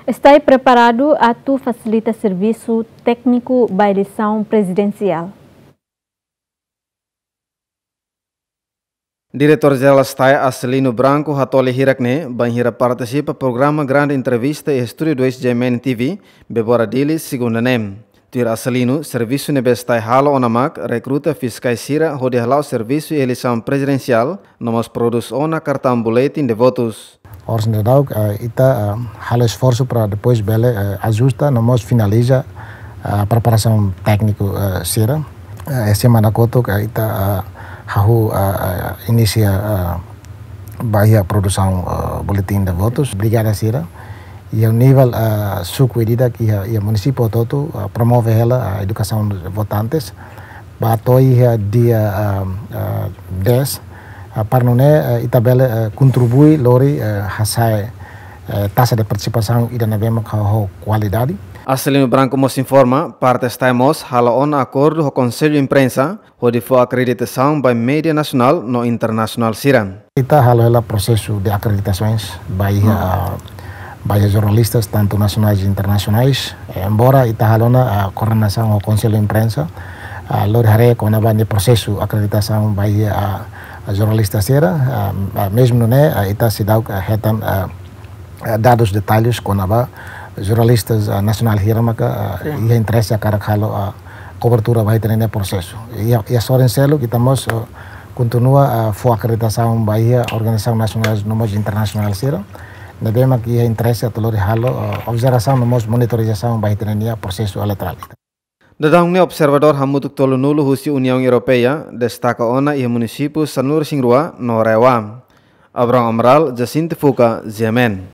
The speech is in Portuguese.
Está preparado a facilitar serviço técnico da eleição presidencial. Diretor-Geral está Acelino Branco Hatoli Hirakne, banhira participa programa Grande Entrevista e Estúdio 2 GMN TV, Bebora Dili, segunda nem. Tira Acelino, serviço nebestai halo onamak, recruta fiscais sira, rode halau serviço e eleição presidencial, nomos produz ona cartão boletim de votos. Orsenador, ita halo esforço para depois bele ajusta, nomos finaliza a preparação técnico sira. Semana koto ita Hahu inicia bahia produção boletim de votos, brigada sira, e ao nível sucuidida que o município todo promove ela a educação dos votantes, batoi dia 10 para não itabela contribui lori hasai taxa de participação e da navema com qualidade. Acelino Branco nos informa, parte estamos halaon acordo com o Conselho de Imprensa, onde foi acreditação by mídia nacional no internacional siran. Kita halo processo de acreditações by jornalistas tanto nacionais e internacionais, embora ita halona a coordenação ao Conselho de Imprensa, lori hare com a processo acreditação by jornalistas sira, mesmo não ita se dá retan dados detalhes com a jornalistas nacional hiramaka e interesse a cara a cobertura vai ter nesse processo e a só em selo que estamos continua a acreditação bahia organização nacional nomos internacional sira nebema que interesse a tolori halo observação nomos monitorização vai ter nesse processo eleitoral. Dadang observador hamutuk tolu nulu husi União Europeia destaca ona e município Sanur Singrua no Rewam. Abraham Amral, Jacinto Fuca, GMN.